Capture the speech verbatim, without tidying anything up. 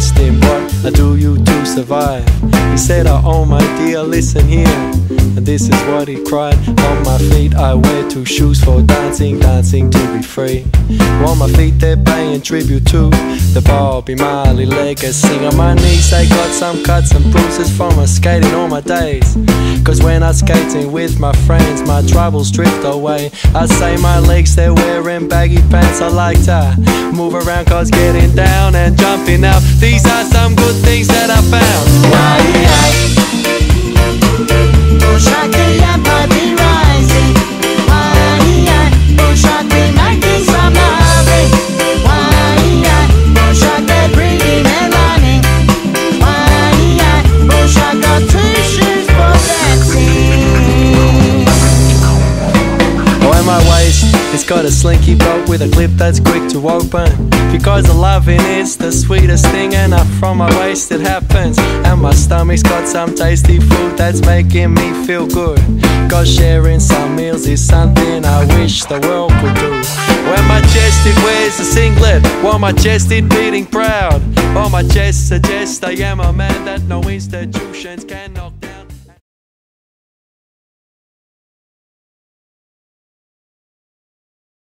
asked him, what I do you to survive? He said, oh my dear, listen here. And this is what he cried. On my feet I wear two shoes for dancing, dancing to be free. On my feet they're paying tribute to the Bobby Marley legacy. On my knees they got some cuts and bruises from my skating all my days. Cause when I'm skating with my friends, my troubles drift away. I say my legs, they're wearing baggy pants. I like to move around cause getting down and jumping out, these are some good things that I found. It's got a slinky bolt with a clip that's quick to open. Because the loving is the sweetest thing, and up from my waist it happens. And my stomach's got some tasty food that's making me feel good. Cause sharing some meals is something I wish the world could do. When my chest it wears a singlet, while my chest it beating proud. While my chest suggests I am a man that no institutions can knock down.